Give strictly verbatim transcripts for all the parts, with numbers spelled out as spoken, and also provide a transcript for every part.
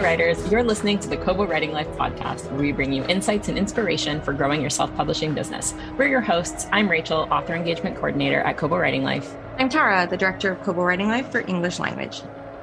writers, you're listening to the Kobo Writing Life podcast, where we bring you insights and inspiration for growing your self-publishing business. We're your hosts. I'm Rachel, author engagement coordinator at Kobo Writing Life. I'm Tara, the director of Kobo Writing Life for English language.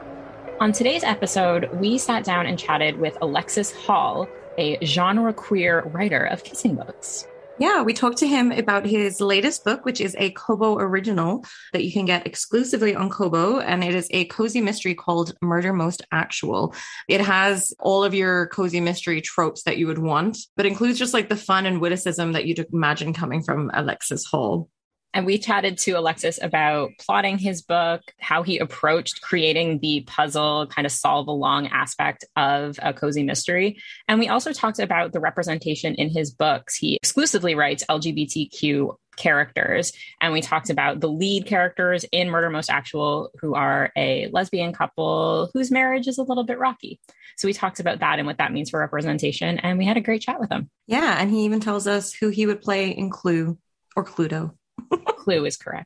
On today's episode, we sat down and chatted with Alexis Hall, a genre queer writer of kissing books. Yeah, we talked to him about his latest book, which is a Kobo original that you can get exclusively on Kobo. And it is a cozy mystery called Murder Most Actual. It has all of your cozy mystery tropes that you would want, but includes just like the fun and witticism that you'd imagine coming from Alexis Hall. And we chatted to Alexis about plotting his book, how he approached creating the puzzle, kind of solve along aspect of a cozy mystery. And we also talked about the representation in his books. He exclusively writes L G B T Q characters. And we talked about the lead characters in Murder Most Actual, who are a lesbian couple whose marriage is a little bit rocky. So we talked about that and what that means for representation. And we had a great chat with him. Yeah. And he even tells us who he would play in Clue or Cluedo. Clue is correct.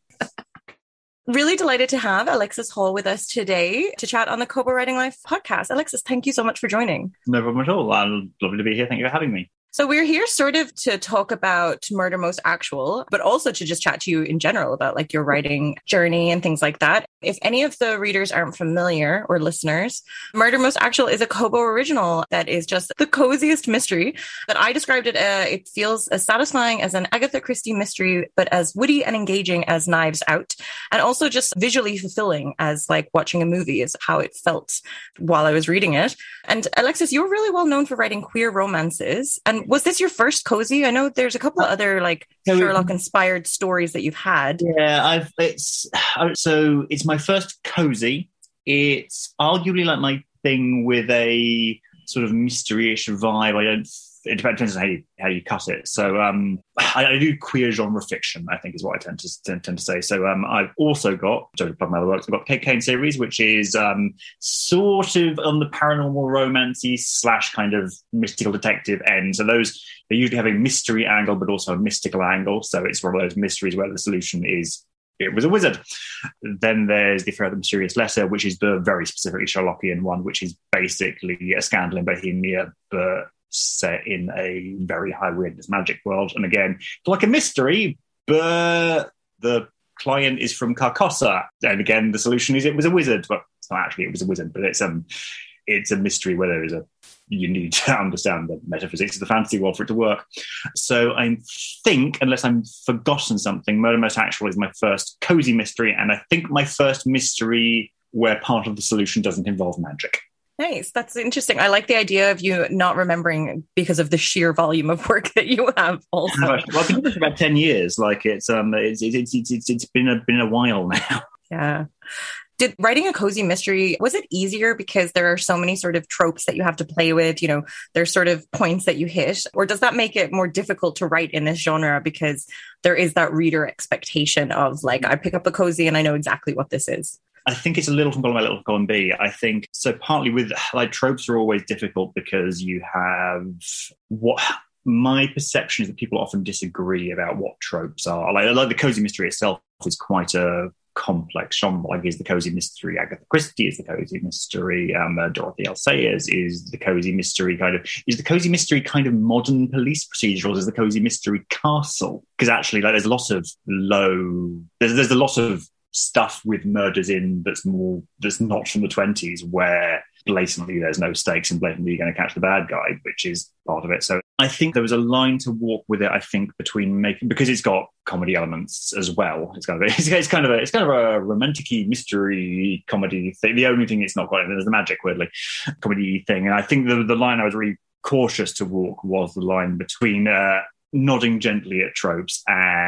Really delighted to have Alexis Hall with us today to chat on the Kobo Writing Life podcast. Alexis, thank you so much for joining. No problem at all. I'm lovely to be here. Thank you for having me. So we're here sort of to talk about Murder Most Actual, but also to just chat to you in general about like your writing journey and things like that. If any of the readers aren't familiar or listeners, Murder Most Actual is a Kobo original that is just the coziest mystery. But I described it, uh, it feels as satisfying as an Agatha Christie mystery, but as witty and engaging as Knives Out. And also just visually fulfilling as like watching a movie is how it felt while I was reading it. And Alexis, you're really well known for writing queer romances. And was this your first cozy? I know there's a couple of other like so Sherlock-inspired stories that you've had. Yeah, I've it's so it's my first cozy. It's arguably like my thing with a sort of mystery-ish vibe. I don't. It depends on how you how you cut it. So um, I, I do queer genre fiction, I think is what I tend to tend, tend to say. So um, I've also got, sorry to plug my other works, I've got Kate Kane series, which is um, sort of on the paranormal romancy slash kind of mystical detective end. So those, they usually have a mystery angle, but also a mystical angle. So it's one of those mysteries where the solution is it was a wizard. Then there's the Further Mysterious Letter, which is the very specifically Sherlockian one, which is basically a scandal in Bohemia, but set in a very high weirdness magic world. And again, like a mystery, but the client is from Carcosa. And again, the solution is it was a wizard. But it's not actually, it was a wizard, but it's um, it's a mystery where there is a, you need to understand the metaphysics of the fantasy world for it to work. So I think, unless I'm forgotten something, Murder Most Actual is my first cozy mystery. And I think my first mystery where part of the solution doesn't involve magic. Nice. That's interesting. I like the idea of you not remembering because of the sheer volume of work that you have also. Well, I've been doing this for about ten years. Like it's um it's it's it's it's, it's been a been a while now. Yeah. Did writing a cozy mystery, was it easier because there are so many sort of tropes that you have to play with, you know, there's sort of points that you hit, or does that make it more difficult to write in this genre because there is that reader expectation of like, I pick up a cozy and I know exactly what this is? I think it's a little from column A, little from column B. I think so. Partly with like tropes are always difficult because you have what my perception is that people often disagree about what tropes are. Like, like the cozy mystery itself is quite a complex genre. Like is the cozy mystery Agatha Christie, is the cozy mystery um, uh, Dorothy L. Sayers, is the cozy mystery kind of is the cozy mystery kind of modern police procedurals, is the cozy mystery Castle? Because actually, like there's a lot of low. There's there's a lot of stuff with murders in that's more that's not from the twenties where blatantly there's no stakes and blatantly you're going to catch the bad guy, which is part of it. So I think there was a line to walk with it, I think, between making, because it's got comedy elements as well. It's kind of a, it's, it's kind of a it's kind of a romantic-y mystery comedy thing. The only thing it's not got is the magic, weirdly, comedy thing. And I think the the line I was really cautious to walk was the line between uh, nodding gently at tropes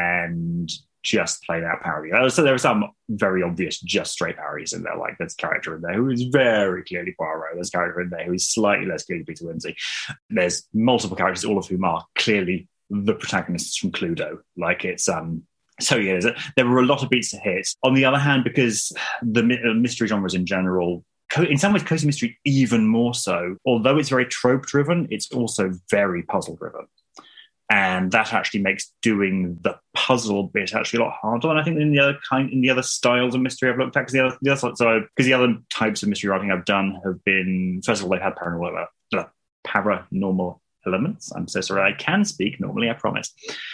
and just plain out parody. So there were some very obvious just straight parodies in there, like there's a character in there who is very clearly Poirot, there's a character in there who is slightly less clearly Peter Wimsey. There's multiple characters, all of whom are clearly the protagonists from Cluedo. Like it's um so yeah, there were a lot of beats to hit. On the other hand, because the mystery genres in general, in some ways cozy mystery even more so, although it's very trope driven, it's also very puzzle driven. And that actually makes doing the puzzle bit actually a lot harder. And I think in the other kind, in the other styles of mystery I've looked at, because the other, the other, so because the other types of mystery writing I've done have been, first of all, they've had paranormal, uh, paranormal elements. I'm so sorry, I can speak normally, I promise.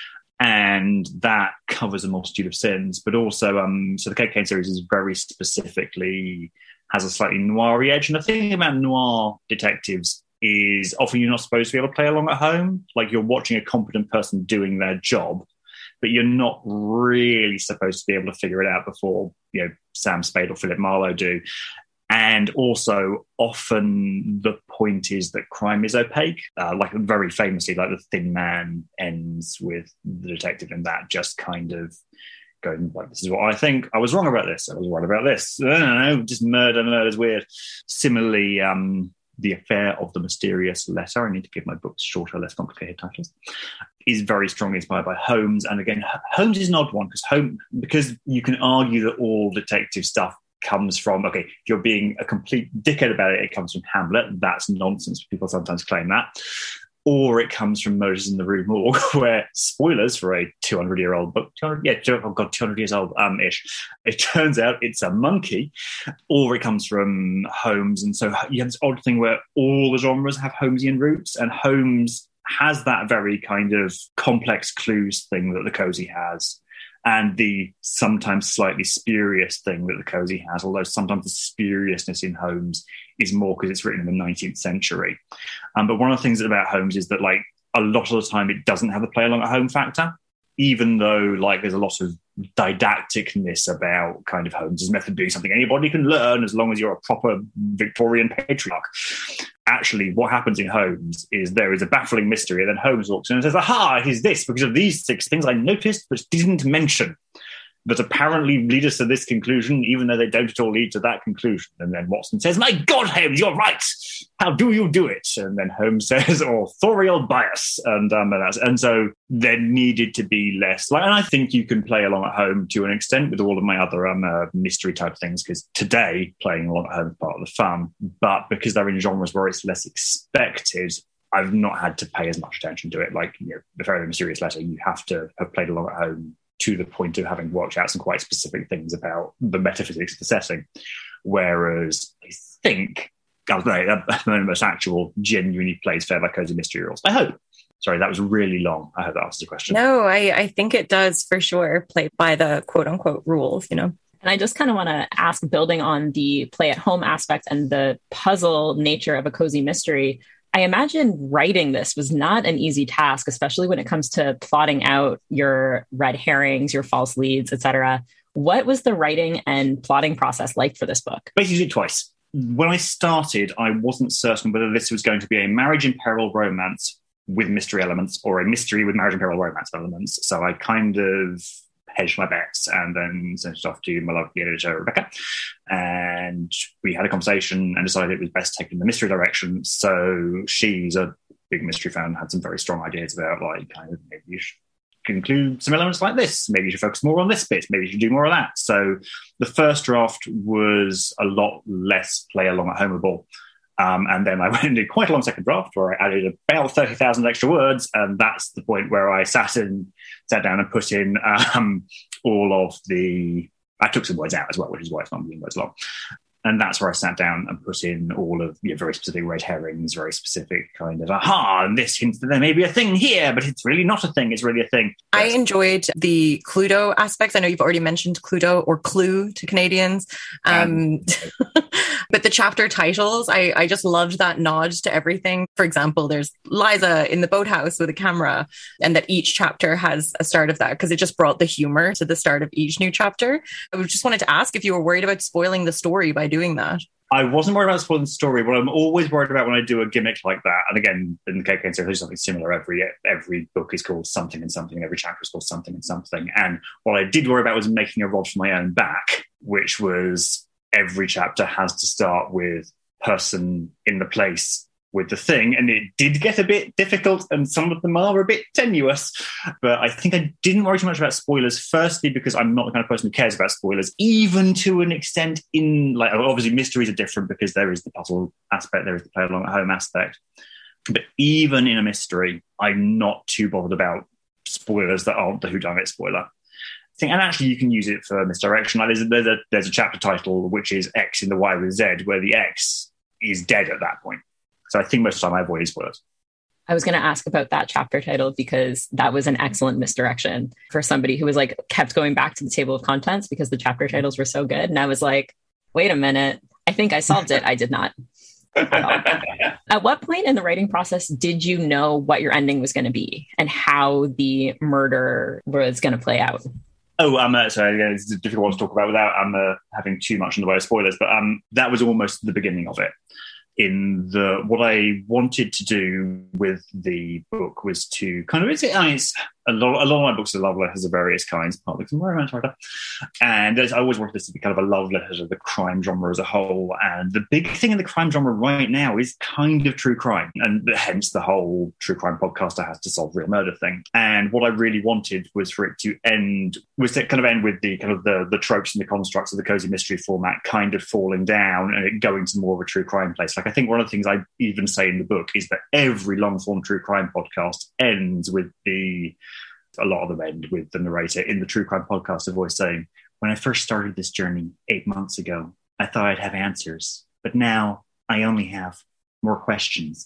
And that covers a multitude of sins, but also, um, so the Kate Kane series is very specifically has a slightly noir-y edge. And the thing about noir detectives is often you're not supposed to be able to play along at home. Like you're watching a competent person doing their job, but you're not really supposed to be able to figure it out before, you know, Sam Spade or Philip Marlowe do. And also often the point is that crime is opaque. Uh, like very famously, like The Thin Man ends with the detective in that just kind of going like, this is what I think. I was wrong about this. I was right about this. I don't know, just murder, murder's weird. Similarly, um, The Affair of the Mysterious Letter, I need to give my books shorter, less complicated titles, is very strongly inspired by Holmes. And again, Holmes is an odd one because Holmes, because you can argue that all detective stuff comes from, okay, if you're being a complete dickhead about it, it comes from Hamlet. That's nonsense. People sometimes claim that. Or it comes from Moses in the Rue Morgue, where, spoilers for a two hundred year old book, two hundred, yeah, oh God, two hundred years old um, ish, it turns out it's a monkey. Or it comes from Holmes. And so you have this odd thing where all the genres have Holmesian roots, and Holmes has that very kind of complex clues thing that the cozy has, and the sometimes slightly spurious thing that the cozy has, although sometimes the spuriousness in Holmes is more because it's written in the nineteenth century. Um, but one of the things about Holmes is that, like, a lot of the time it doesn't have a play along at home factor, even though, like, there's a lot of didacticness about kind of Holmes's method of doing something anybody can learn as long as you're a proper Victorian patriarch. Actually, what happens in Holmes is there is a baffling mystery, and then Holmes walks in and says, aha, it is this because of these six things I noticed but didn't mention, that apparently lead us to this conclusion, even though they don't at all lead to that conclusion. And then Watson says, my God, Holmes, you're right. How do you do it? And then Holmes says, authorial bias. And um, and, that's, and so there needed to be less. Like, and I think you can play along at home to an extent with all of my other um, uh, mystery type things, because today playing along at home is part of the fun. But because they're in genres where it's less expected, I've not had to pay as much attention to it. Like, you know, The Very Mysterious Letter, you have to have played along at home to the point of having worked out some quite specific things about the metaphysics of the setting. Whereas I think Anonymous Actual genuinely plays fair by cozy mystery rules. I hope. Sorry, that was really long. I hope that answers the question. No, I, I think it does for sure play by the quote unquote rules, you know. And I just kind of want to ask, building on the play at home aspect and the puzzle nature of a cozy mystery, I imagine writing this was not an easy task, especially when it comes to plotting out your red herrings, your false leads, et cetera. What was the writing and plotting process like for this book? Basically twice. When I started, I wasn't certain whether this was going to be a marriage in peril romance with mystery elements or a mystery with marriage in peril romance elements. So I kind of hedged my bets and then sent it off to my lovely editor, Rebecca. And we had a conversation and decided it was best taking the mystery direction. So she's a big mystery fan, had some very strong ideas about, like, kind of maybe you should include some elements like this. Maybe you should focus more on this bit. Maybe you should do more of that. So the first draft was a lot less play along at homeable. Um, and then I went and did quite a long second draft where I added about thirty thousand extra words. And that's the point where I sat in, sat down and put in um, all of the... I took some words out as well, which is why it's not being words long. And that's where I sat down and put in all of, you know, very specific red herrings, very specific kind of, aha, and this hints that there may be a thing here, but it's really not a thing, it's really a thing. I enjoyed the Cluedo aspects. I know you've already mentioned Cluedo, or Clue to Canadians. Um, um, but the chapter titles, I, I just loved that nod to everything. For example, there's Liza in the boathouse with a camera, and that each chapter has a start of that, because it just brought the humor to the start of each new chapter. I just wanted to ask if you were worried about spoiling the story by doing that. I wasn't worried about spoiling the story. What I'm always worried about when I do a gimmick like that, and again, in the K K N series, there's something similar. Every every book is called something and something, and every chapter is called something and something. And what I did worry about was making a rod for my own back, which was every chapter has to start with person in the place with the thing. And it did get a bit difficult, and some of them are a bit tenuous. But I think I didn't worry too much about spoilers, firstly, because I'm not the kind of person who cares about spoilers, even to an extent in, like, obviously mysteries are different because there is the puzzle aspect, there is the play along at home aspect. But even in a mystery, I'm not too bothered about spoilers that aren't the whodunit spoiler thing. And actually, you can use it for misdirection. Like there's a, there's a there's a chapter title which is X in the Y with Z, where the X is dead at that point. So I think most of the time I avoid spoilers. I was going to ask about that chapter title because that was an excellent misdirection for somebody who was like kept going back to the table of contents because the chapter titles were so good. And I was like, wait a minute, I think I solved it. I did not. At, at what point in the writing process did you know what your ending was going to be and how the murder was going to play out? Oh, um, uh, sorry, again, it's a difficult one to talk about without um, uh, having too much in the way of spoilers, but um, that was almost the beginning of it. In the what I wanted to do with the book was to kind of it's, I mean, it's a lot. A lot of my books are love letters of various kinds, partly because I'm a romance writer, and I always wanted this to be kind of a love letter to the crime genre as a whole. And the big thing in the crime genre right now is kind of true crime, and hence the whole true crime podcaster has to solve real murder thing. And what I really wanted was for it to end was to kind of end with the kind of the the tropes and the constructs of the cozy mystery format kind of falling down and it going to more of a true crime place. Like I think one of the things I even say in the book is that every long form true crime podcast ends with the a lot of them end with the narrator in the true crime podcast of voice saying, when I first started this journey eight months ago, I thought I'd have answers, but now I only have more questions.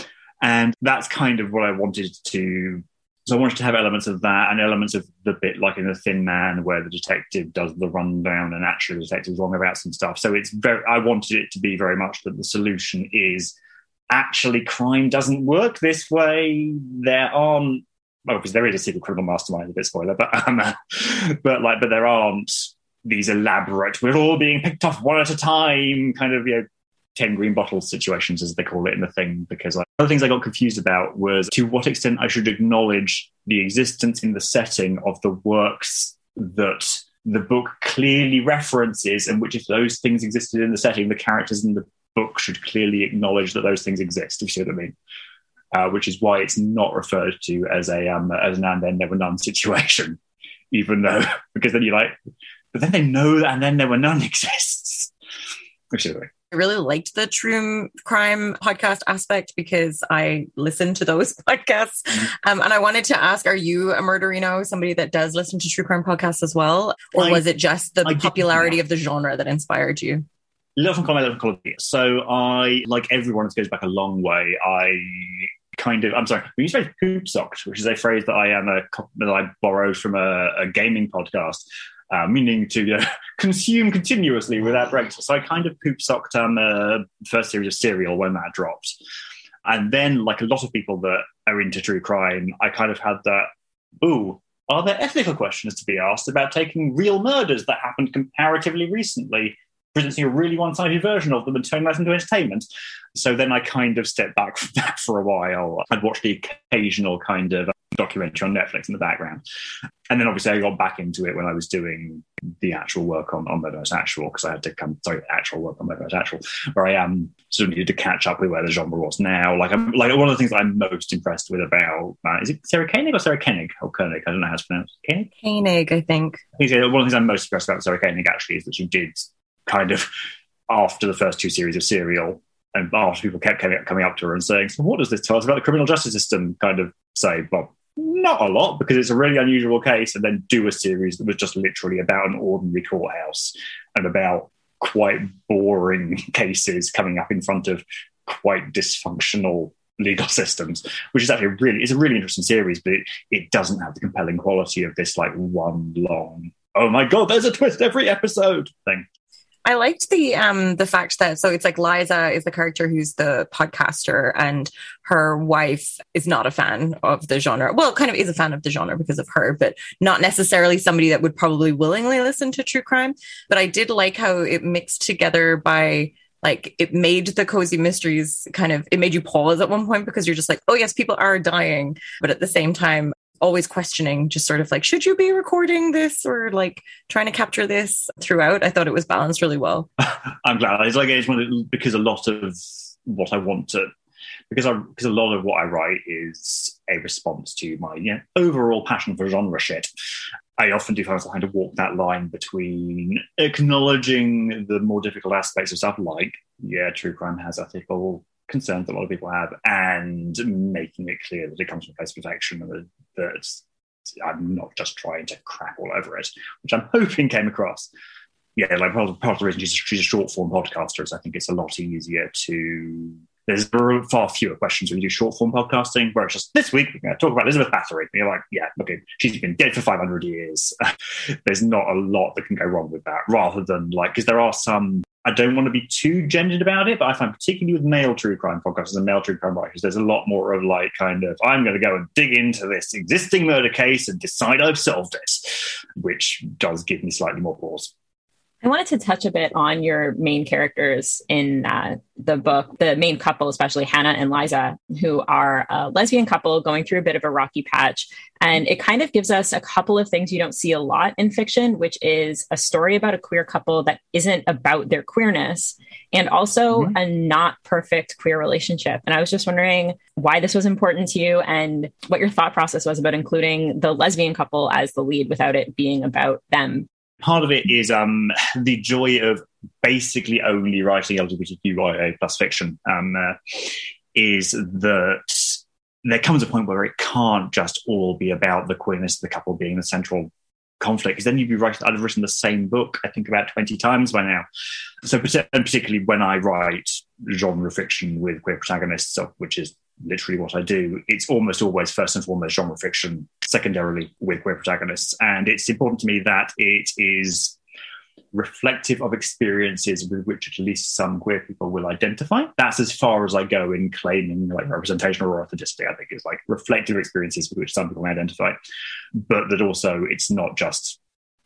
And that's kind of what I wanted to, so I wanted to have elements of that and elements of the bit like in The Thin Man where the detective does the rundown and actually the detective's wrong about some stuff. So it's very, I wanted it to be very much that the solution is actually crime doesn't work this way. There aren't, well, because there is a secret criminal mastermind, a bit spoiler, but um, but like, but there aren't these elaborate, we're all being picked off one at a time, kind of, you know, ten green bottles situations, as they call it in the thing. Because like, one of the things I got confused about was to what extent I should acknowledge the existence in the setting of the works that the book clearly references, and which, if those things existed in the setting, the characters in the book should clearly acknowledge that those things exist, if you see what I mean. Uh, which is why it's not referred to as a um, as an and then there were none situation, even though, because then you're like, but then they know that and then there were none exists. Which is I really liked the true crime podcast aspect because I listen to those podcasts. Mm-hmm. Um, and I wanted to ask, are you a murderino, somebody that does listen to true crime podcasts as well? Or I, was it just the I popularity of the genre that inspired you? Little from column, little from column. So I, like everyone, it goes back a long way. I kind of, I'm sorry, we use the phrase poop socked, which is a phrase that I am a that I borrowed from a, a gaming podcast, uh, meaning to uh, consume continuously without breaks. So I kind of poop socked um, uh, the first series of Serial when that dropped. And then, like a lot of people that are into true crime, I kind of had that, ooh, are there ethical questions to be asked about taking real murders that happened comparatively recently, presenting a really one-sided version of them and turning that into entertainment? So then I kind of stepped back from that for a while. I'd watch the occasional kind of documentary on Netflix in the background. And then obviously I got back into it when I was doing the actual work on, on Murder Most Actual, because I had to come, sorry, actual work on Murder Most Actual, where I am sort of needed to catch up with where the genre was now. Like, I'm, like one of the things that I'm most impressed with about, uh, is it Sarah Koenig or Sarah Koenig? Or Koenig, I don't know how to pronounce it. Koenig? Koenig, I think. I think one of the things I'm most impressed about Sarah Koenig actually is that she did kind of, after the first two series of Serial, and after people kept coming up to her and saying, so what does this tell us about the criminal justice system? Kind of say, well, not a lot, because it's a really unusual case, and then do a series that was just literally about an ordinary courthouse and about quite boring cases coming up in front of quite dysfunctional legal systems, which is actually really, it's a really interesting series, but it, it doesn't have the compelling quality of this like one long, oh my God, there's a twist every episode thing. I liked the um the fact that, so it's like Liza is the character who's the podcaster and her wife is not a fan of the genre. Well, kind of is a fan of the genre because of her, but not necessarily somebody that would probably willingly listen to true crime. But I did like how it mixed together by, like, it made the cozy mysteries kind of, it made you pause at one point because you're just like, oh yes, people are dying. But at the same time, always questioning, just sort of like, should you be recording this or like trying to capture this throughout? I thought it was balanced really well. I'm glad. It's like, it's one of, because a lot of what I want to, because I, because a lot of what I write is a response to my, you know, overall passion for genre shit. I often do find myself having to walk that line between acknowledging the more difficult aspects of stuff like, yeah, true crime has ethical concerns that a lot of people have, and making it clear that it comes from a place of protection and that, that I'm not just trying to crap all over it, which I'm hoping came across. Yeah, like part of, part of the reason she's, she's a short form podcaster is I think it's a lot easier to. There's far fewer questions when you do short form podcasting, where it's just this week we're going to talk about Elizabeth Bathory. And you're like, yeah, okay, she's been dead for five hundred years. There's not a lot that can go wrong with that, rather than like, because there are some. I don't want to be too gendered about it, but I find particularly with male true crime podcasts and male true crime writers, there's a lot more of like kind of, I'm going to go and dig into this existing murder case and decide I've solved it, which does give me slightly more pause. I wanted to touch a bit on your main characters in uh, the book, the main couple, especially Hannah and Liza, who are a lesbian couple going through a bit of a rocky patch. And it kind of gives us a couple of things you don't see a lot in fiction, which is a story about a queer couple that isn't about their queerness, and also mm-hmm. a not perfect queer relationship. And I was just wondering why this was important to you and what your thought process was about including the lesbian couple as the lead without it being about them. Part of it is um, the joy of basically only writing L G B T Q I A plus fiction, um, uh, is that there comes a point where it can't just all be about the queerness of the couple being the central conflict, because then you'd be writing, I'd have written the same book, I think, about twenty times by now. So particularly when I write genre fiction with queer protagonists, which is literally what I do, it's almost always first and foremost genre fiction, secondarily with queer protagonists. And it's important to me that it is reflective of experiences with which at least some queer people will identify. That's as far as I go in claiming like representation or authenticity. I think it's like reflective experiences with which some people may identify, but that also it's not just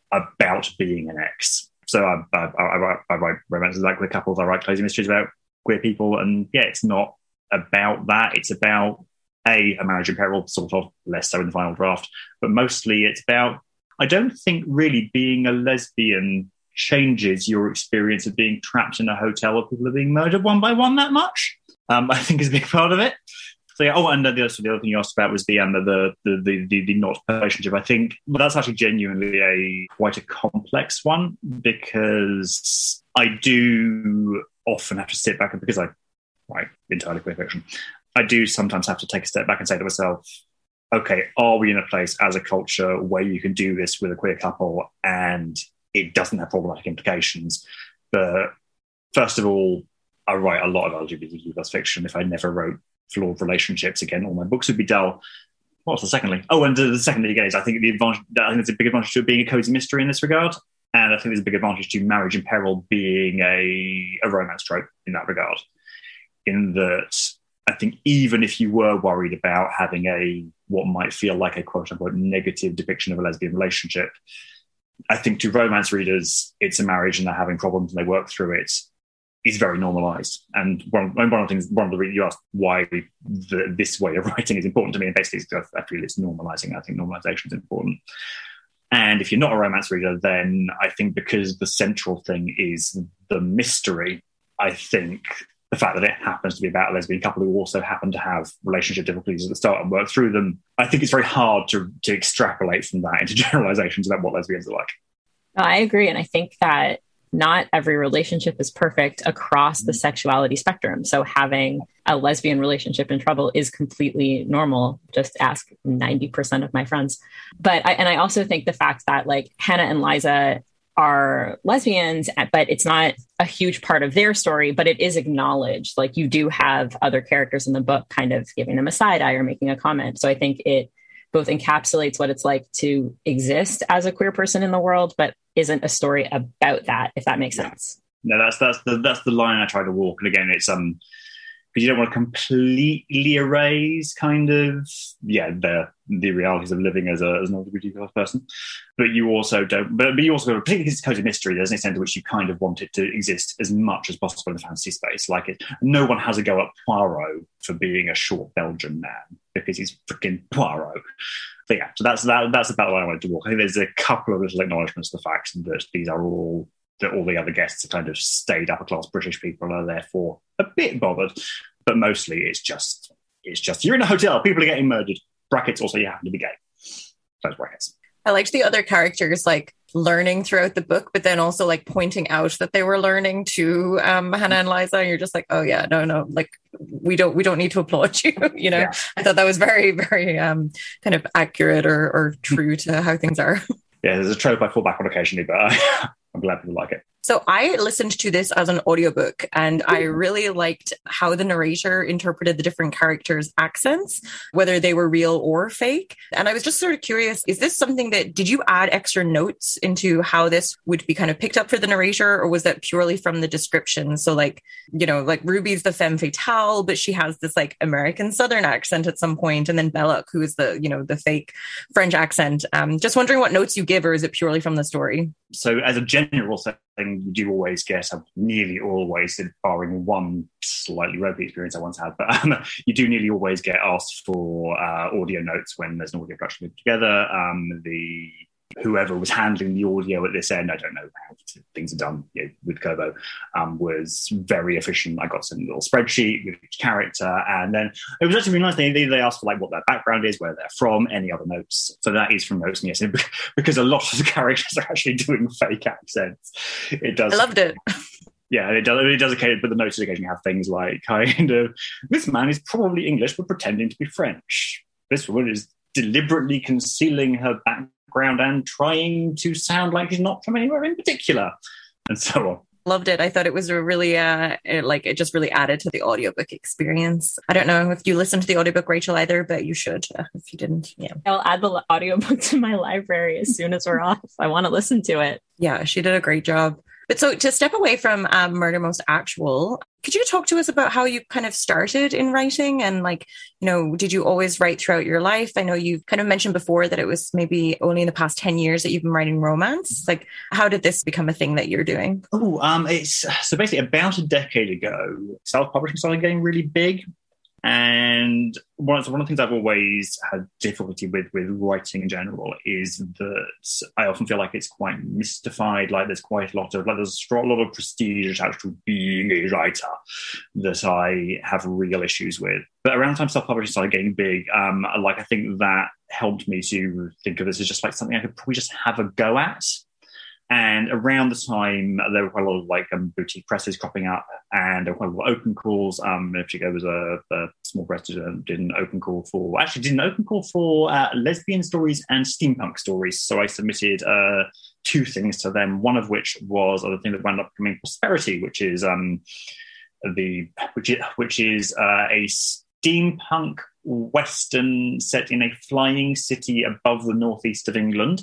about being an ex. So I, I, I, I write romances about queer couples, I write cozy mysteries about queer people, and yeah, it's not about that. It's about a, a marriage in peril, sort of, less so in the final draft, but mostly it's about, I don't think really being a lesbian changes your experience of being trapped in a hotel where people are being murdered one by one that much. Um, I think is a big part of it. So yeah, oh, and the other, so the other thing you asked about was the um, the, the the the the not relationship. I think well, that's actually genuinely a quite a complex one, because I do often have to sit back, and because I write entirely queer fiction, I do sometimes have to take a step back and say to myself, okay, are we in a place as a culture where you can do this with a queer couple and it doesn't have problematic implications? But first of all, I write a lot of L G B T Q plus fiction. If I never wrote flawed relationships, again, all my books would be dull. What's the secondly? Oh, and the second thing again is I think the advantage, I think there's a big advantage to it being a cozy mystery in this regard. And I think there's a big advantage to marriage in peril being a, a romance trope in that regard. In that, I think even if you were worried about having a what might feel like a quote unquote negative depiction of a lesbian relationship, I think to romance readers, it's a marriage and they're having problems and they work through it, is very normalized. And one, one of the things, one of the reasons you asked why the, this way of writing is important to me, and basically I feel it's normalizing. I think normalization is important. And if you're not a romance reader, then I think because the central thing is the mystery, I think the fact that it happens to be about a lesbian couple who also happen to have relationship difficulties at the start and work through them, I think it's very hard to, to extrapolate from that into generalizations about what lesbians are like. I agree. And I think that not every relationship is perfect across the sexuality spectrum. So having a lesbian relationship in trouble is completely normal. Just ask ninety percent of my friends. But I, and I also think the fact that like Hannah and Liza are lesbians, but it's not a huge part of their story, but it is acknowledged. Like you do have other characters in the book kind of giving them a side eye or making a comment. So I think it both encapsulates what it's like to exist as a queer person in the world, but isn't a story about that, if that makes yeah. sense. No, that's that's the that's the line I try to walk. And again, it's um because you don't want to completely erase kind of yeah the the realities of living as a as an L G B T Q person, but you also don't. But, but you also, particularly because it's cozy mystery, there's an extent to which you kind of want it to exist as much as possible in the fantasy space. Like it, no one has a go at Poirot for being a short Belgian man because he's freaking Poirot. So yeah, so that's that. That's about what I wanted to walk. I think there's a couple of little acknowledgements of the fact that these are all that all the other guests are kind of staid upper class British people and are therefore a bit bothered, but mostly it's just it's just you're in a hotel, people are getting murdered. Brackets also you happen to be gay. Those brackets. I liked the other characters, like learning throughout the book, but then also like pointing out that they were learning to um, Hannah and Liza. And you're just like, oh yeah, no, no, like we don't, we don't need to applaud you. you know, yeah. I thought that was very, very um, kind of accurate or, or true to how things are. Yeah, there's a trope I fall back on occasionally, but uh, I'm glad people like it. So I listened to this as an audiobook and I really liked how the narrator interpreted the different characters' accents, whether they were real or fake. And I was just sort of curious, is this something that, did you add extra notes into how this would be kind of picked up for the narrator, or was that purely from the description? So like, you know, like Ruby's the femme fatale, but she has this like American Southern accent at some point, and then Belloc, who is the, you know, the fake French accent. Um, just wondering what notes you give, or is it purely from the story? So as a general thing, you do always get, uh, nearly always, barring one slightly ropey experience I once had, but um, you do nearly always get asked for uh, audio notes when there's an audio production together. Um, the whoever was handling the audio at this end, I don't know how things are done you know, with Kobo, um, was very efficient. I got some little spreadsheet with each character, and then it was actually really nice. They, they asked for like what their background is, where they're from, any other notes. So that is from notes, and yes, because a lot of the characters are actually doing fake accents. It does. I loved it. Yeah, it does. It does occasionally, but the notes occasionally have things like kind of, this man is probably English but pretending to be French. This woman is deliberately concealing her background and trying to sound like she's not from anywhere in particular, and so on. Loved it. I thought it was a really, uh, it, like, it just really added to the audiobook experience. I don't know if you listened to the audiobook, Rachel, either, but you should uh, if you didn't. Yeah. I'll add the audiobook to my library as soon as we're off. I want to listen to it. Yeah, she did a great job. But so to step away from um, Murder Most Actual, could you talk to us about how you kind of started in writing? And like, you know, did you always write throughout your life? I know you've kind of mentioned before that it was maybe only in the past ten years that you've been writing romance. Like, how did this become a thing that you're doing? Oh, um, it's so basically about a decade ago, self-publishing started getting really big. And one of, the, one of the things I've always had difficulty with with writing in general is that I often feel like it's quite mystified. Like there's quite a lot of like there's a strong, lot of prestige attached to being a writer that I have real issues with. But around the time self-publishing started getting big, um, like I think that helped me to think of this as just like something I could probably just have a go at. And around the time, there were quite a lot of like um, boutique presses cropping up, and there were quite a lot of open calls. Um, in particular, there was a, a small press that did an open call for, actually did an open call for uh, lesbian stories and steampunk stories. So I submitted uh, two things to them, one of which was the thing that wound up becoming Prosperity, which is um, the which is, which is uh, a steampunk western set in a flying city above the northeast of England,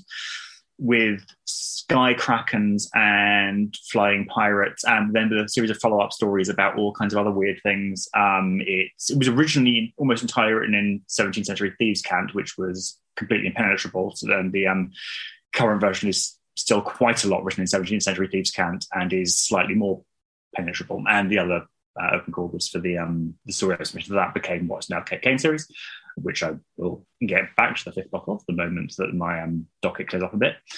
with sky krakens and flying pirates, and then a series of follow-up stories about all kinds of other weird things. Um, it, it was originally almost entirely written in seventeenth century thieves' cant, which was completely impenetrable. So then the um, current version is still quite a lot written in seventeenth century thieves' cant and is slightly more penetrable. And the other uh, open call was for the um, the story I submitted. That became what's now Kate Kane series, which I will get back to the fifth block of the moment that my um, docket clears up a bit.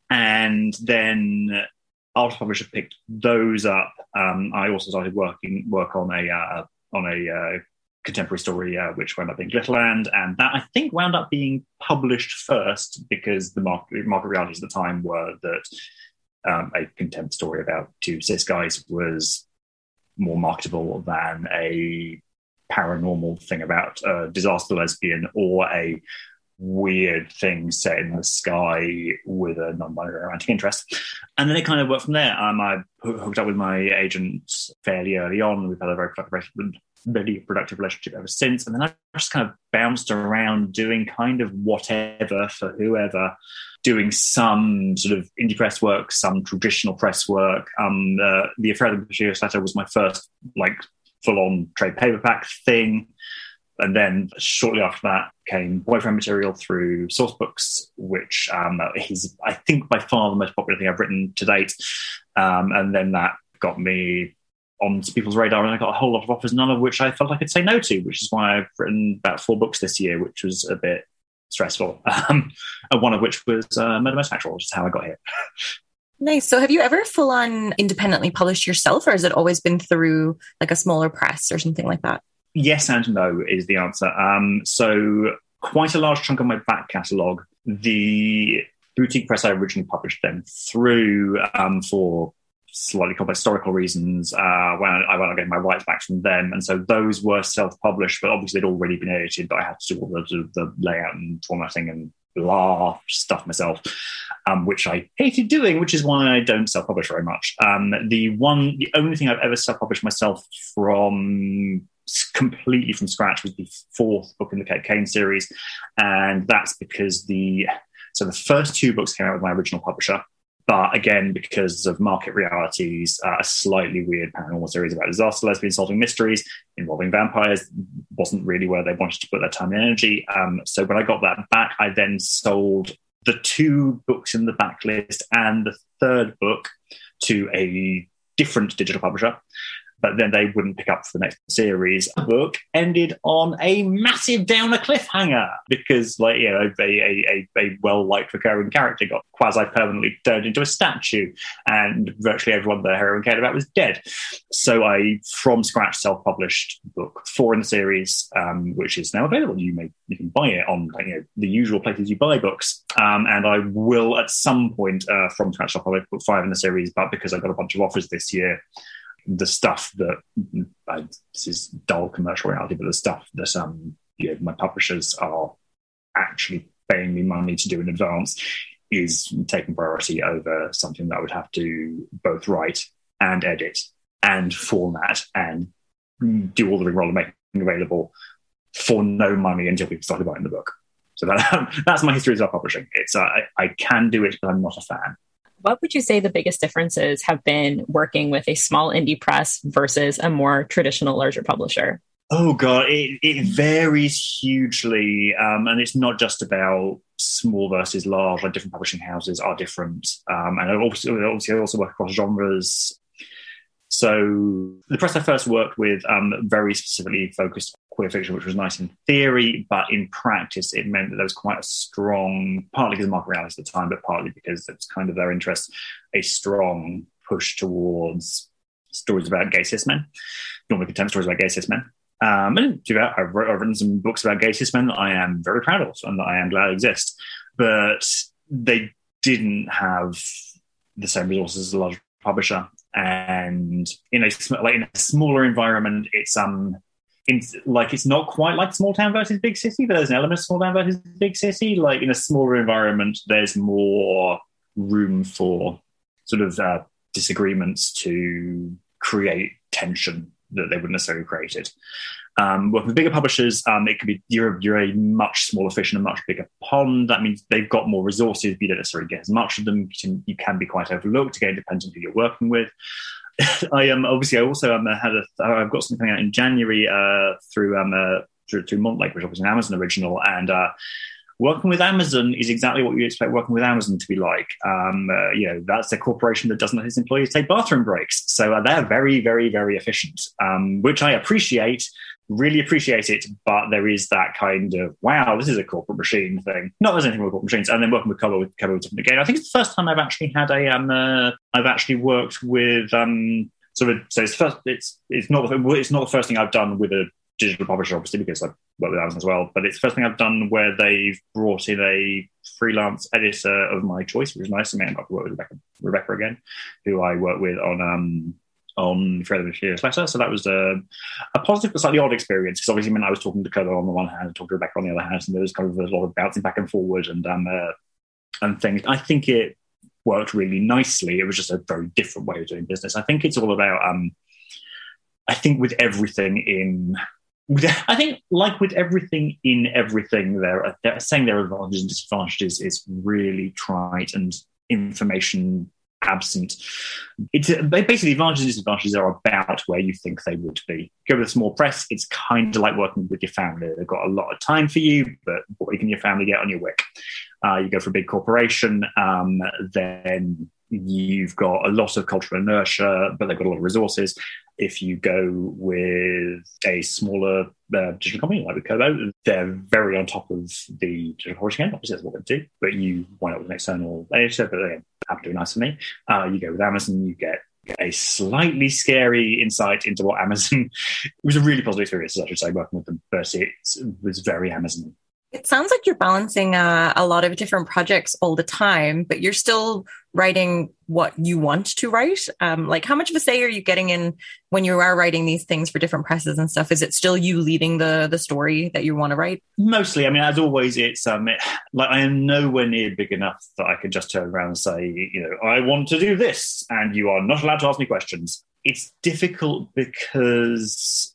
And then after publisher picked those up, um, I also started working work on a uh, on a uh, contemporary story, uh, which wound up being Glitterland, and that I think wound up being published first because the market, market realities at the time were that um, a contemporary story about two cis guys was more marketable than a paranormal thing about a disaster lesbian or a weird thing set in the sky with a non-binary romantic interest. And then it kind of worked from there. Um, I hooked up with my agent fairly early on. We've had a very very productive relationship ever since. And then I just kind of bounced around doing kind of whatever for whoever, doing some sort of indie press work, some traditional press work. Um, uh, the Affair of the Mysterious Letter was my first like full-on trade paperback thing. And then shortly after that came boyfriend material through Sourcebooks, which um, is, I think, by far the most popular thing I've written to date. Um, and then that got me on people's radar, and I got a whole lot of offers, none of which I felt I could say no to, which is why I've written about four books this year, which was a bit stressful. Um, and one of which was uh, Murder Most Actual, which is how I got here. Nice. So have you ever full on independently published yourself, or has it always been through like a smaller press or something like that? Yes and no is the answer. Um, so quite a large chunk of my back catalogue, the boutique press I originally published them through um, for slightly complex historical reasons uh, when I went on getting my rights back from them. And so those were self-published, but obviously they'd already been edited, but I had to do all the, the layout and formatting and blah stuff myself, um, which I hated doing, which is why I don't self-publish very much. Um, the one, the only thing I've ever self-published myself from completely from scratch was the fourth book in the Kate Kane series. And that's because the, so the first two books came out with my original publisher. But again, because of market realities, uh, a slightly weird paranormal series about disaster lesbians solving mysteries involving vampires wasn't really where they wanted to put their time and energy. Um, so when I got that back, I then sold the two books in the backlist and the third book to a different digital publisher. But then they wouldn't pick up for the next series. The book ended on a massive downer cliffhanger because, like, you know, a, a, a, a well-liked recurring character got quasi-permanently turned into a statue, and virtually everyone the heroine cared about was dead. So I, from scratch, self-published book four in the series, um, which is now available. You may you can buy it on, you know, the usual places you buy books. Um, and I will, at some point, uh, from scratch, self-publish book five in the series. But because I got a bunch of offers this year, the stuff that uh, this is dull commercial reality, but the stuff that um, you know, my publishers are actually paying me money to do in advance is taking priority over something that I would have to both write and edit and format and do all the rigmarole of making available for no money until people started buying the book. So that, that's my history of publishing. It's uh, I, I can do it, but I'm not a fan. What would you say the biggest differences have been working with a small indie press versus a more traditional larger publisher? Oh, God, it, it varies hugely. Um, and it's not just about small versus large. Like, different publishing houses are different. Um, and obviously, obviously, I also work across genres. So the press I first worked with um, very specifically focused on queer fiction, which was nice in theory, but in practice it meant that there was quite a strong, partly because of market realities at the time, but partly because it's kind of their interest, a strong push towards stories about gay cis men, normally contemporary stories about gay cis men. Um, and do that. I've, wrote, I've written some books about gay cis men that I am very proud of and that I am glad exist, but they didn't have the same resources as a large publisher. And in a like in a smaller environment, it's um, in, like it's not quite like small town versus big city, but there's an element of small town versus big city. Like in a smaller environment, there's more room for sort of uh, disagreements to create tension that they wouldn't necessarily create it. Um, working with bigger publishers, um, it could be you're, you're a much smaller fish in a much bigger pond. That means they've got more resources, but you don't necessarily get as much of them. You can, you can be quite overlooked, again, depending on who you're working with. I am um, obviously I also um, had a I've got something coming out in January uh, through um uh, through, through Montlake, which was an Amazon original, and uh, working with Amazon is exactly what you expect working with Amazon to be like. Um, uh, you know, that's a corporation that doesn't let its employees take bathroom breaks, so uh, they're very, very, very efficient, um, which I appreciate. Really appreciate it, but there is that kind of, wow, this is a corporate machine thing. Not there's anything with corporate machines. And then working with Kobo, with Kobo again, I think it's the first time I've actually had a, um, uh, I've actually worked with, um, sort of, so it's first, it's, it's not, the, it's not the first thing I've done with a digital publisher, obviously, because I've worked with Amazon as well, but it's the first thing I've done where they've brought in a freelance editor of my choice, which is nice. I mean, I got to work with Rebecca, Rebecca again, who I work with on, um, on Fred Shear's letter. So that was a, a positive but slightly odd experience, because obviously I mean, I was talking to Kobo on the one hand and talking to Rebecca on the other hand, and there was kind of a lot of bouncing back and forward and um, uh, and things. I think it worked really nicely. It was just a very different way of doing business. I think it's all about, um, I think with everything in, with, I think like with everything in everything, there, are, saying there are advantages and disadvantages is really trite and information absent. It's basically advantages and disadvantages are about where you think they would be. Go with a small press, it's kind of like working with your family. They've got a lot of time for you, but what can your family get on your wick? Uh, you go for a big corporation, um, then you've got a lot of cultural inertia, but they've got a lot of resources. If you go with a smaller uh, digital company like with Kobo, they're very on top of the digital publishing end. Obviously, that's what they do, but you wind up with an external editor, but they have to do nice for me. Uh, you go with Amazon, you get a slightly scary insight into what Amazon... It was a really positive experience, I should say, working with them, but it was very Amazon. It sounds like you're balancing uh, a lot of different projects all the time, but you're still writing what you want to write. Um, like, how much of a say are you getting in when you are writing these things for different presses and stuff? Is it still you leading the the story that you want to write? Mostly. I mean, as always, it's um, it, like I am nowhere near big enough that I can just turn around and say, you know, I want to do this, and you are not allowed to ask me questions. It's difficult because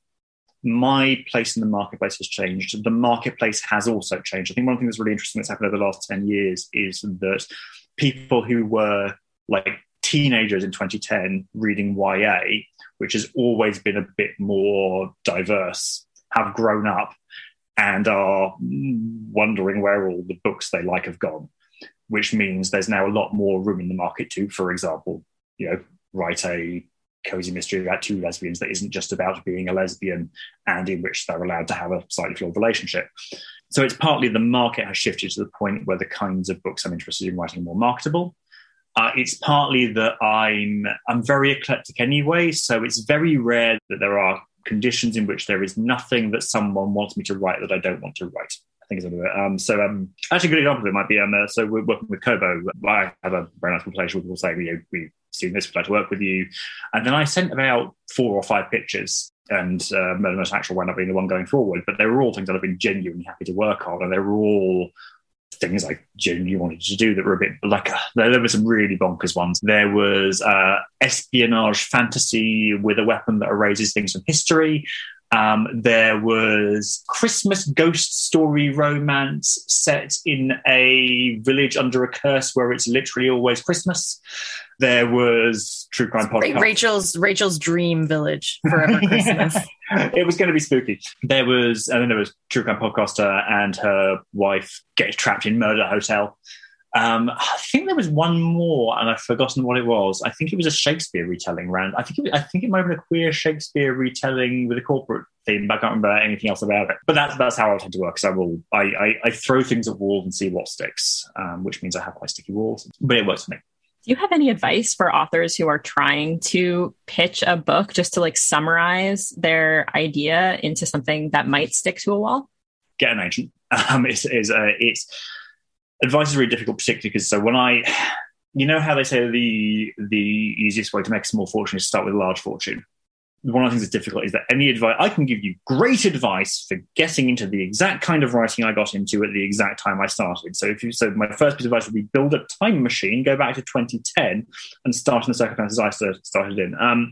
my place in the marketplace has changed. The marketplace has also changed. I think one thing that's really interesting that's happened over the last ten years is that people who were like teenagers in twenty ten reading Y A, which has always been a bit more diverse, have grown up and are wondering where all the books they like have gone, which means there's now a lot more room in the market to, for example, you know, write a cozy mystery about two lesbians that isn't just about being a lesbian and in which they're allowed to have a slightly flawed relationship. So it's partly the market has shifted to the point where the kinds of books I'm interested in writing are more marketable. Uh, it's partly that I'm I'm very eclectic anyway, so it's very rare that there are conditions in which there is nothing that someone wants me to write that I don't want to write. I think it's a um, so um, actually a good example of it might be um, uh, so we're working with Kobo. I have a very nice conversation with people saying, you know, we've seen this, we'd like to work with you. And then I sent about four or five pitches, and uh, Murder Most Actual wound up being the one going forward. But they were all things that I've been genuinely happy to work on, and they were all things I genuinely wanted to do that were a bit like uh, there, there were some really bonkers ones. There was uh, espionage fantasy with a weapon that erases things from history. Um, there was Christmas ghost story romance set in a village under a curse where it's literally always Christmas. There was true crime podcast. Rachel's Rachel's dream village, forever Christmas. It was going to be spooky. There was, and then there was true crime podcaster and her wife get trapped in murder hotel. Um, I think there was one more, and I've forgotten what it was. I think it was a Shakespeare retelling round. I think it, I think it might have been a queer Shakespeare retelling with a corporate theme, but I can't remember anything else about it. But that's that's how I tend to work. So I will I, I, I throw things at walls and see what sticks, um, which means I have quite sticky walls. But it works for me. Do you have any advice for authors who are trying to pitch a book just to like summarize their idea into something that might stick to a wall? Get an agent. Um, it's it's, uh, it's advice is really difficult, particularly because so when I, you know how they say the the easiest way to make a small fortune is to start with a large fortune. One of the things that's difficult is that any advice, I can give you great advice for getting into the exact kind of writing I got into at the exact time I started. So if you, so my first piece of advice would be build a time machine, go back to twenty ten and start in the circumstances I started in. Um,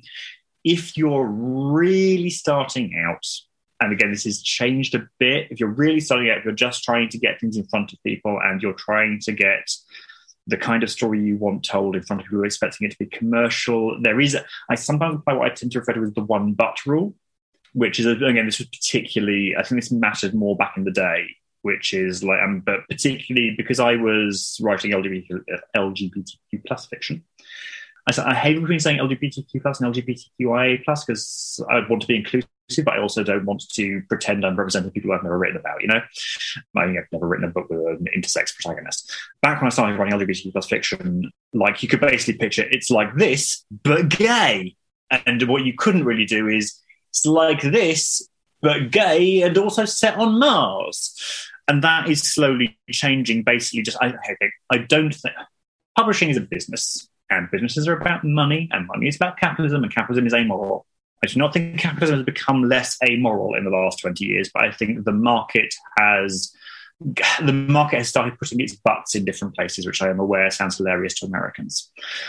if you're really starting out, and again, this has changed a bit. If you're really starting out, if you're just trying to get things in front of people and you're trying to get the kind of story you want told in front of people who are expecting it to be commercial, there is, a, I sometimes apply what I tend to refer to as the one but rule, which is, again, this was particularly, I think this mattered more back in the day, which is like, um, but particularly because I was writing L G B T, L G B T Q plus fiction. I, I hate between saying L G B T Q plus and L G B T Q I A plus because I want to be inclusive, but I also don't want to pretend I'm representing people I've never written about, you know? I mean, I've never written a book with an intersex protagonist. Back when I started writing L G B T Q plus fiction, like you could basically picture it's like this, but gay. And what you couldn't really do is it's like this, but gay and also set on Mars. And that is slowly changing. Basically, just, I, I don't think, publishing is a business. And businesses are about money, and money is about capitalism, and capitalism is amoral. I do not think capitalism has become less amoral in the last twenty years, but I think the market has the market has started putting its butts in different places, which I am aware sounds hilarious to Americans.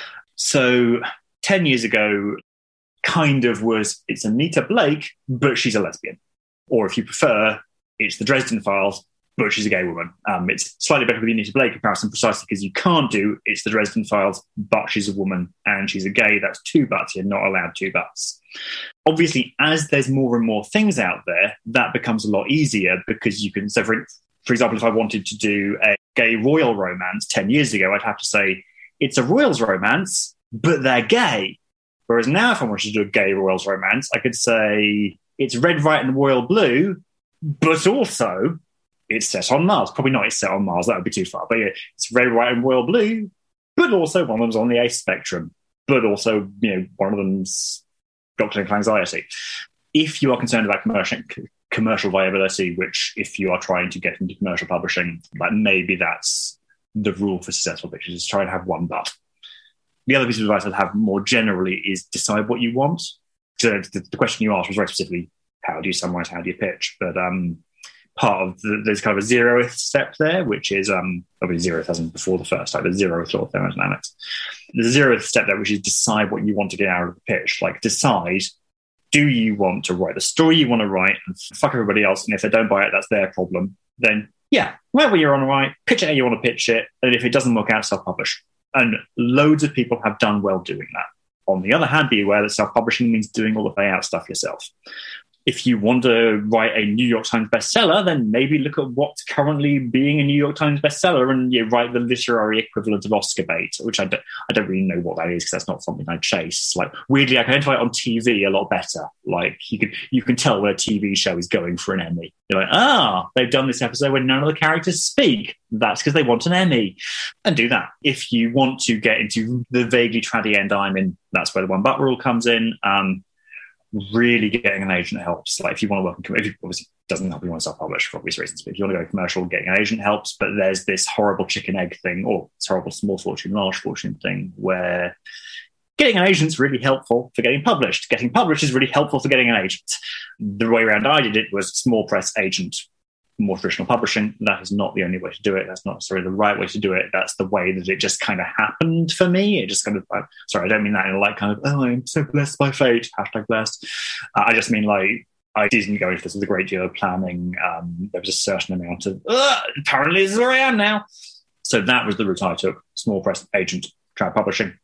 So ten years ago, kind of was, it's Anita Blake, but she's a lesbian. Or if you prefer, it's the Dresden Files, but she's a gay woman. Um, it's slightly better with the Anita Blake comparison precisely because you can't do it's the Dresden Files, but she's a woman and she's a gay. That's two butts. You're not allowed two butts. Obviously, as there's more and more things out there, that becomes a lot easier because you can, so for, for example, if I wanted to do a gay royal romance ten years ago, I'd have to say it's a royals romance, but they're gay. Whereas now if I wanted to do a gay royals romance, I could say it's red, white and royal blue, but also it's set on Mars. Probably not it's set on Mars. That would be too far. But yeah, it's red, white, and royal blue. But also one of them's on the ace spectrum. But also, you know, one of them's got clinical anxiety. If you are concerned about commercial commercial viability, which if you are trying to get into commercial publishing, like maybe that's the rule for successful pitches, is try and have one but. The other piece of advice I'd have more generally is decide what you want. So the, the question you asked was very specifically, how do you summarize, how do you pitch? But um, part of the, there's kind of a zeroth step there, which is um, obviously zeroth as in before the first, like the zeroth thought thermodynamics. There's a zeroth step there, which is decide what you want to get out of the pitch. Like decide, do you want to write the story you want to write and fuck everybody else? And if they don't buy it, that's their problem. Then yeah, whatever you're on to write, pitch it how you want to pitch it. And if it doesn't work out, self-publish. And loads of people have done well doing that. On the other hand, be aware that self-publishing means doing all the layout stuff yourself. If you want to write a New York Times bestseller, then maybe look at what's currently being a New York Times bestseller and you write the literary equivalent of Oscar bait, which I don't, I don't really know what that is because that's not something I chase. Like weirdly, I can identify it on T V a lot better. Like you can you can tell when a T V show is going for an Emmy. You're like, ah, they've done this episode where none of the characters speak. That's because they want an Emmy. And do that. If you want to get into the vaguely traddy end I'm in, that's where the one but rule comes in. Um, really getting an agent helps. Like if you want to work in commercial, obviously it doesn't help you want to self-publish for obvious reasons, but if you want to go commercial, getting an agent helps. But there's this horrible chicken egg thing, or this horrible small fortune, large fortune thing, where getting an agent's really helpful for getting published. Getting published is really helpful for getting an agent. The way around I did it was small press agent, more traditional publishing. That is not the only way to do it. That's not necessarily the right way to do it. That's the way that it just kind of happened for me. It just kind of, uh, sorry, I don't mean that in a like kind of, oh, I'm so blessed by fate, hashtag blessed. Uh, I just mean like, I didn't go into this with a great deal of planning. Um, there was a certain amount of, apparently this is where I am now. So that was the route I took, small press agent, try publishing.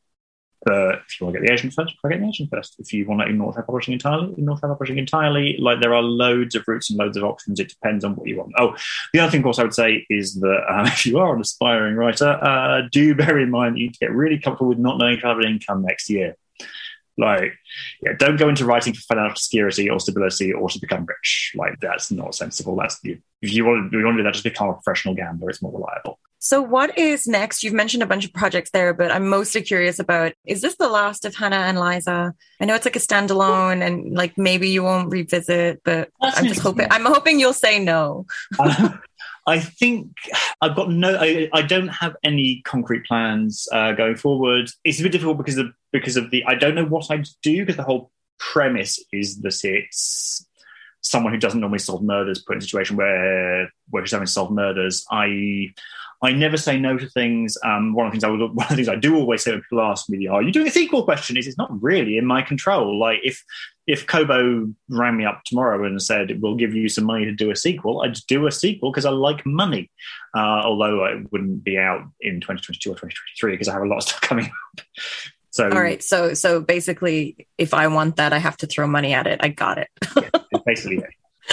But if you want to get the agent first, try getting the agent first. If you want to ignore self-publishing entirely, ignore self-publishing entirely. Like there are loads of routes and loads of options. It depends on what you want. Oh, the other thing, of course, I would say is that um, if you are an aspiring writer, uh, do bear in mind that you need to get really comfortable with not knowing if you have an income next year. Like, yeah, don't go into writing for financial security or stability or to become rich. Like, that's not sensible. That's the, if you want to, you want to do that, just become a professional gambler. It's more reliable. So what is next? You've mentioned a bunch of projects there, but I'm mostly curious about, is this the last of Hannah and Liza? I know it's like a standalone and like maybe you won't revisit, but that's I'm just hoping, I'm hoping you'll say no. uh, I think I've got no, I, I don't have any concrete plans uh, going forward. It's a bit difficult because of, because of the, I don't know what I'd do because the whole premise is that it's someone who doesn't normally solve murders put in a situation where, where she's having to solve murders. I, I never say no to things. Um, one of the things I would, one of the things I do always say when people ask me, "Are you doing a sequel?" question is, it's not really in my control. Like if if Kobo rang me up tomorrow and said, "We'll give you some money to do a sequel," I'd do a sequel because I like money. Uh, although it wouldn't be out in twenty twenty-two or twenty twenty-three because I have a lot of stuff coming up. So all right, so so basically, if I want that, I have to throw money at it. I got it. Yeah, basically. Yeah.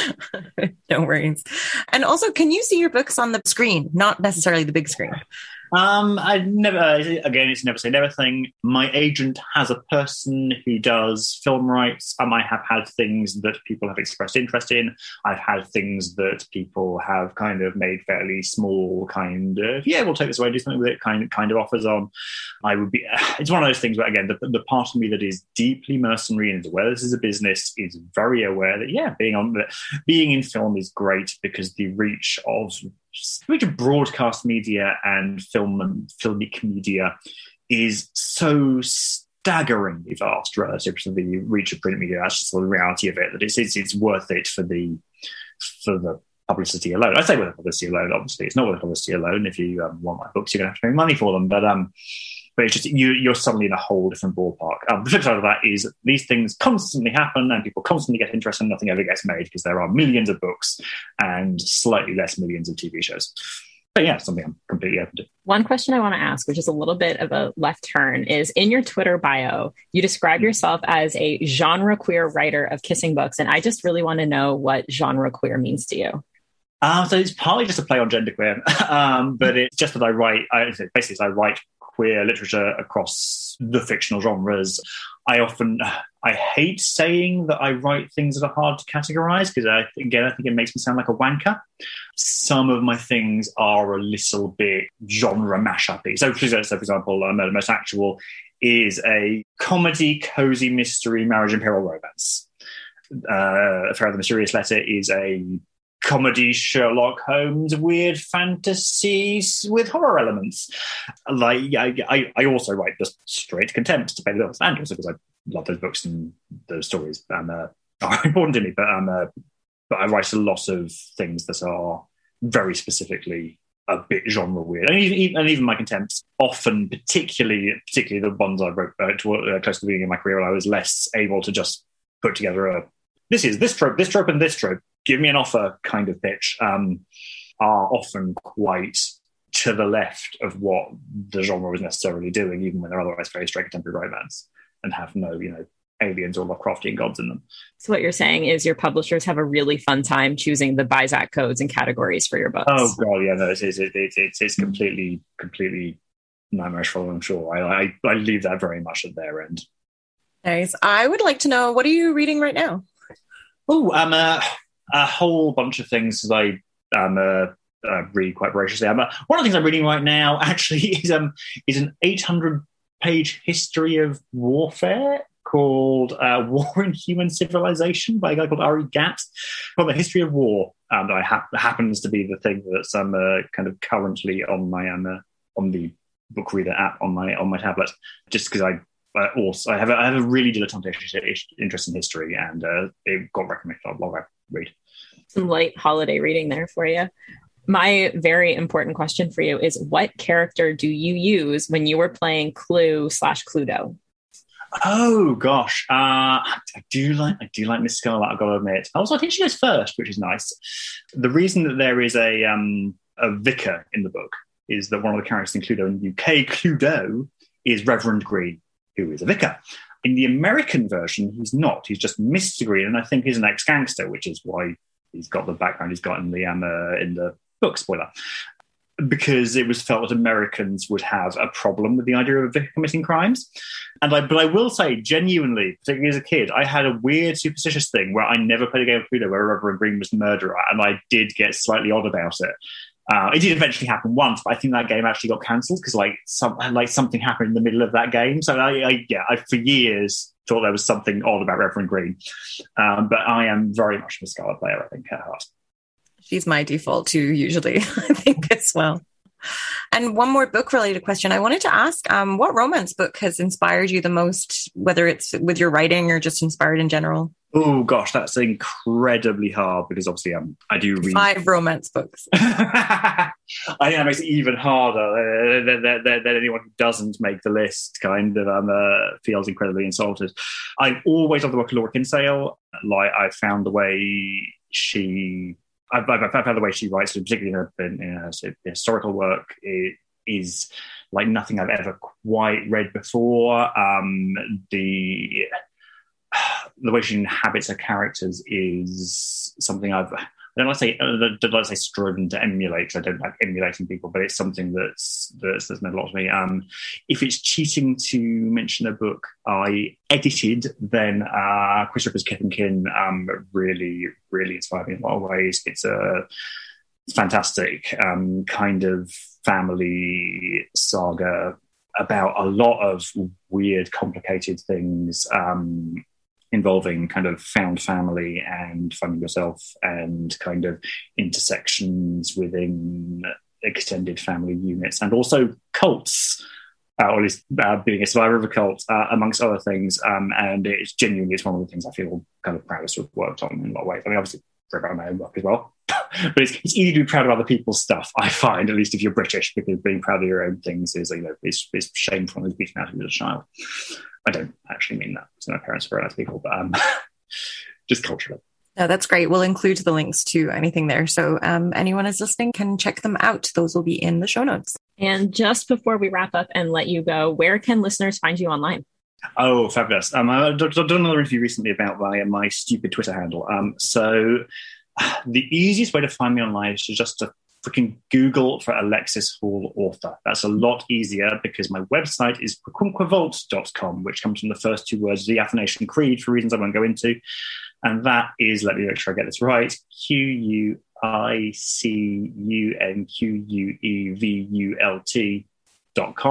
No worries. And also, can you see your books on the screen? Not necessarily the big screen. Um, I never, again, it's never say never thing. My agent has a person who does film rights. Um, I have had things that people have expressed interest in. I've had things that people have kind of made fairly small kind of, yeah, we'll take this away, do something with it, kind of, kind of offers on. I would be, it's one of those things where, again, the, the part of me that is deeply mercenary and is aware this is a business is very aware that, yeah, being on the, being in film is great because the reach of reach of broadcast media and film and filmic media is so staggeringly vast relative to the reach of print media. That's just the reality of it, that it's, it's, it's worth it for the for the publicity alone. I say with the publicity alone, obviously. It's not with the publicity alone. If you um, want my books, you're going to have to pay money for them. But um, but it's just you, you're suddenly in a whole different ballpark. Um, the flip side of that is these things constantly happen and people constantly get interested and nothing ever gets made because there are millions of books and slightly less millions of T V shows. But yeah, something I'm completely open to. One question I want to ask, which is a little bit of a left turn, is in your Twitter bio, you describe yourself as a genre queer writer of kissing books. And I just really want to know what genre queer means to you. Uh, so it's partly just a play on genderqueer, um, but it's just that I write, I, basically I write queer literature across the fictional genres. I often, I hate saying that I write things that are hard to categorize because, I, again, I think it makes me sound like a wanker. Some of my things are a little bit genre mashup-y. So, so, for example, uh, Murder Most Actual is a comedy, cozy mystery, marriage and peril romance. uh, Affair of the Mysterious Letter is a comedy Sherlock Holmes weird fantasies with horror elements. Like I, I also write just straight contempt to pay the bills, and also because I love those books and those stories and uh, are important to me. But um, uh, but I write a lot of things that are very specifically a bit genre weird, and even, and even my contempts often, particularly particularly the ones I wrote uh, toward, uh, close to the beginning of my career, I was less able to just put together a this is this trope, this trope, and this trope. Give me an offer kind of pitch. Um, are often quite to the left of what the genre was necessarily doing, even when they're otherwise very straight contemporary romance and have no, you know, aliens or Lovecraftian gods in them. So what you're saying is your publishers have a really fun time choosing the BISAC codes and categories for your books. Oh god, yeah, no, it's it's it's, it's, it's completely completely nightmarish for them. I'm sure. I, I I leave that very much at their end. Nice. I would like to know, what are you reading right now? Oh, um, uh, a whole bunch of things that I um, uh, uh, read quite voraciously. Um, uh, one of the things I'm reading right now actually is um is an eight hundred page history of warfare called uh, War in Human Civilization by a guy called Ari Gatt, called The History of War. And I ha- happens to be the thing that's um, uh, kind of currently on my um, uh, on the book reader app on my on my tablet, just because I. Uh, also, I have a, I have a really dilettante interest in history, and uh, it got recommended a lot. I read some light holiday reading there for you. My very important question for you is: what character do you use when you were playing Clue slash Cluedo? Oh gosh, uh, I do like I do like Miss Scarlet. I've got to admit. Also, I think she goes first, which is nice. The reason that there is a um, a vicar in the book is that one of the characters in Cluedo in the U K, Cluedo, is Reverend Green, who is a vicar. In the American version, he's not. He's just Mister Green, and I think he's an ex-gangster, which is why he's got the background he's got in the um, uh, in the book. Spoiler. Because it was felt that Americans would have a problem with the idea of a vicar committing crimes. And I, but I will say, genuinely, particularly as a kid, I had a weird superstitious thing where I never played a game of Cluedo where Reverend Green was the murderer, and I did get slightly odd about it. Uh, it did eventually happen once, but I think that game actually got cancelled because like some like something happened in the middle of that game. So I, I yeah, I for years thought there was something odd about Reverend Green. Um, but I am very much a Scarlet player, I think, at heart. She's my default too, usually, I think, as well. And one more book-related question. I wanted to ask, um, what romance book has inspired you the most, whether it's with your writing or just inspired in general? Oh, gosh, that's incredibly hard because obviously um, I do read... Five romance books. I think that makes it even harder than, than, than, than anyone who doesn't make the list kind of um, uh, feels incredibly insulted. I've always loved the work of Laura Kinsale. Like, I found the way she... I've, I've found the way she writes, particularly in her, in her historical work, it is like nothing I've ever quite read before. Um, the the way she inhabits her characters is something I've I don't like to say I don't like to say striven to emulate. I don't like emulating people, but it's something that's that's, that's meant a lot to me. Um, if it's cheating to mention a book I edited, then uh, Chris Ripper's Kith and Kin um, really, really inspired me in a lot of ways. It's a it's fantastic um, kind of family saga about a lot of weird, complicated things. Um, involving kind of found family and finding yourself and kind of intersections within extended family units and also cults, uh, or at least uh, being a survivor of a cult, uh, amongst other things. Um, and it's genuinely, it's one of the things I feel kind of proudest to have worked on in a lot of ways. I mean, obviously, very proud of my own work as well. But it's, it's easy to be proud of other people's stuff, I find, at least if you're British, because being proud of your own things is, you know, is, is shameful and is beaten out of you as a child. I don't actually mean that. So my parents are very nice people, but um, just culturally. No, that's great. We'll include the links to anything there. So um, anyone is listening can check them out. Those will be in the show notes. And just before we wrap up and let you go, where can listeners find you online? Oh, fabulous. Um, I've done another interview recently about my, my stupid Twitter handle. Um, so the easiest way to find me online is just to freaking Google for Alexis Hall author. That's a lot easier because my website is quoquunquevault dot com, which comes from the first two words of the Athanasian Creed for reasons I won't go into. And that is, let me make sure I get this right, Q U I C U N Q U E V U L T dot com.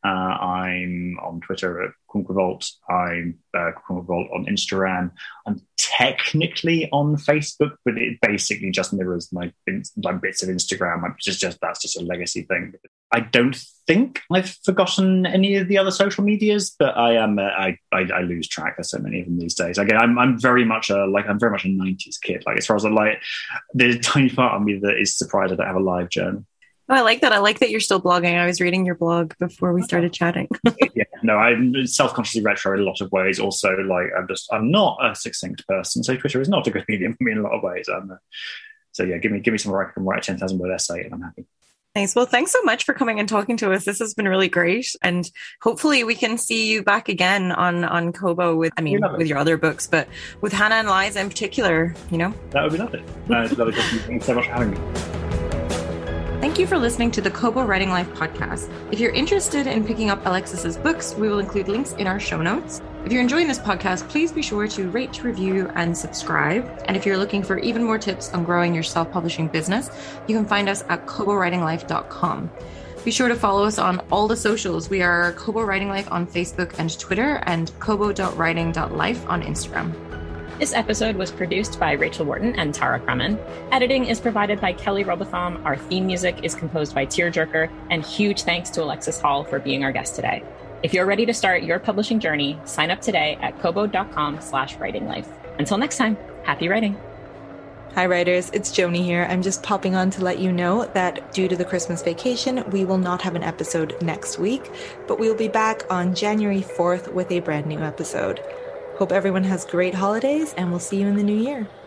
Uh, I'm on Twitter at Quinquevault. I'm uh, Quinquevault on Instagram. I'm technically on Facebook, but it basically just mirrors my, my bits of Instagram. I'm just, just that's just a legacy thing. I don't think I've forgotten any of the other social medias, but I am uh, I, I I lose track. There's so many of them these days. Again, I'm I'm very much a like I'm very much a nineties kid. Like as far as I like, there's a tiny part of me that is surprised I don't have a live journal. Oh, I like that. I like that you're still blogging. I was reading your blog before we started chatting. Yeah, no, I'm self-consciously retro in a lot of ways. Also, like I'm just I'm not a succinct person, so Twitter is not a good medium for me in a lot of ways. Um, so yeah, give me give me somewhere I can write a ten thousand word essay, and I'm happy. Nice. Well, thanks so much for coming and talking to us. This has been really great. And hopefully we can see you back again on, on Kobo with, I mean, with your other books, but with Hannah and Liza in particular, you know? That would be lovely. Uh, it's lovely. Thanks so much for having me. Thank you for listening to the Kobo Writing Life podcast. If you're interested in picking up Alexis's books, we will include links in our show notes. If you're enjoying this podcast, please be sure to rate, review, and subscribe. And if you're looking for even more tips on growing your self-publishing business, you can find us at kobo writing life dot com. Be sure to follow us on all the socials. We are Kobo Writing Life on Facebook and Twitter, and kobo dot writing dot life on Instagram. This episode was produced by Rachel Wharton and Tara Kremen. Editing is provided by Kelly Robotham. Our theme music is composed by Tearjerker. And huge thanks to Alexis Hall for being our guest today. If you're ready to start your publishing journey, sign up today at kobo dot com slash writing life. Until next time, happy writing. Hi writers, it's Joni here. I'm just popping on to let you know that due to the Christmas vacation, we will not have an episode next week, but we'll be back on January fourth with a brand new episode. Hope everyone has great holidays, and we'll see you in the new year.